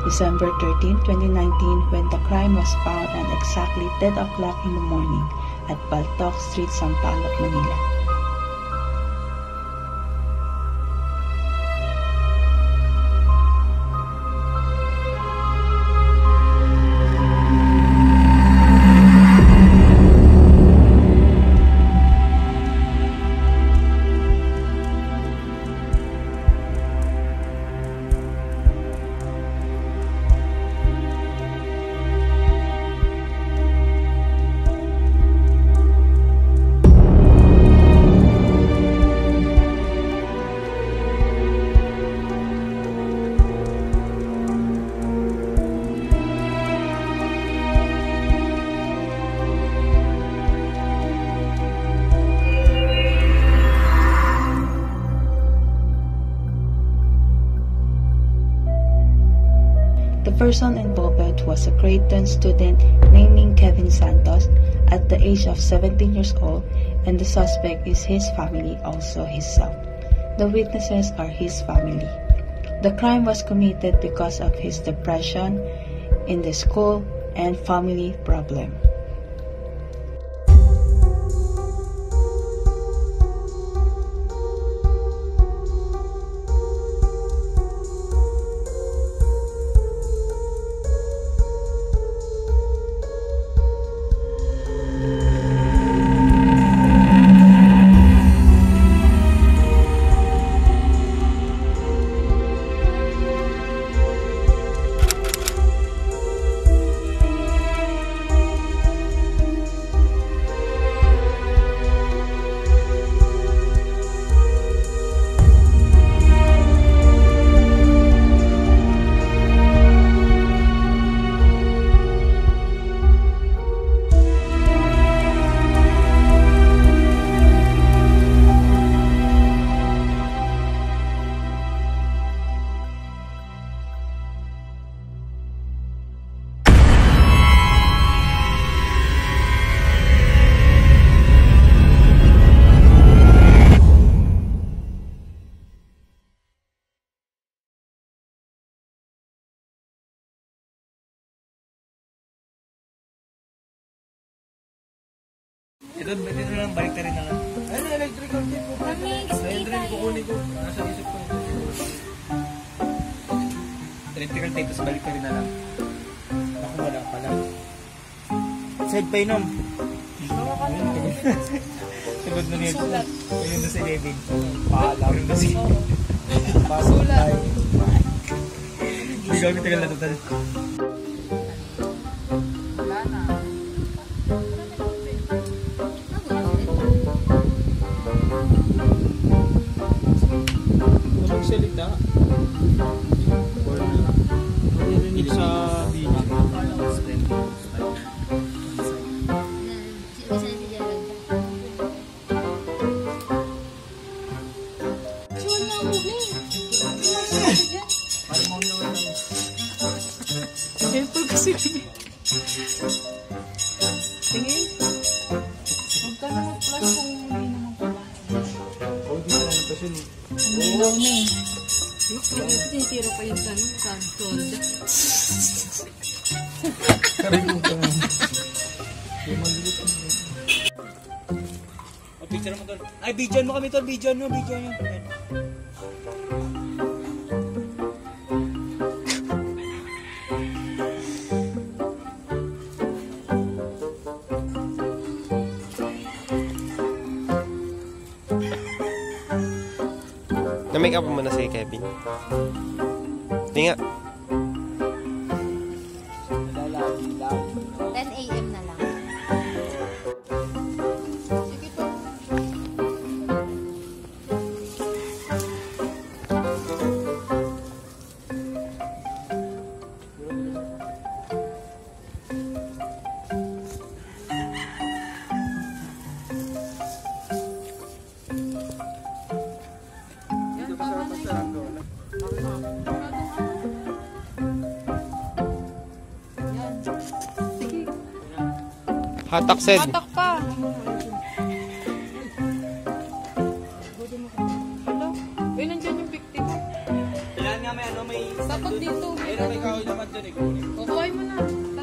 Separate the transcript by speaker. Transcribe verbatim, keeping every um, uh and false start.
Speaker 1: December thirteenth, twenty nineteen, when the crime was found at exactly ten o'clock in the morning at Baltoc Street, Sampaloc, Manila. The person involved was a Creighton student named Kevin Santos at the age of seventeen years old, and the suspect is his family, also his son. The witnesses are his family. The crime was committed because of his depression in the school and family problem.
Speaker 2: Ito, dito na lang, balik na rin na lang. Ayun, electrical tape po. Ayun, rin kukunin ko. Nasa isip ko. Electrical tape, tapos balik na rin na lang. Ako wala pala. Side pa inom. Sagod na niya. Ayun na si David. Paalam. Ayun na si... Pasok tayo. Hindi kami tagal na total.
Speaker 3: Salita or narinig sa video.
Speaker 1: Helpful kasi. Tingin. Huwag ka na mag-plus kung hindi naman pala.
Speaker 2: Huwag di na lang pa siya.
Speaker 1: Ang ilaw na eh.
Speaker 4: Tinitira pa yung tanong, solda.
Speaker 2: Karay mo ka nga. Yung malulit mo. O, picture mo tol. Ay, bidyan mo kami tol. Bidyan mo, bidyan mo.
Speaker 3: Na-make up mo na si Kevin. Hindi nga.
Speaker 4: ten A M na lang. Sige po.
Speaker 3: Hatak said.
Speaker 1: Hatak pa. Hello? Uy, nandiyan yung victim.
Speaker 2: Kailan nga nga may ano, may...
Speaker 4: Dapat dito.
Speaker 2: Ayun, may kahoy naman dyan eh. Kunin.
Speaker 4: Kukuhay mo na.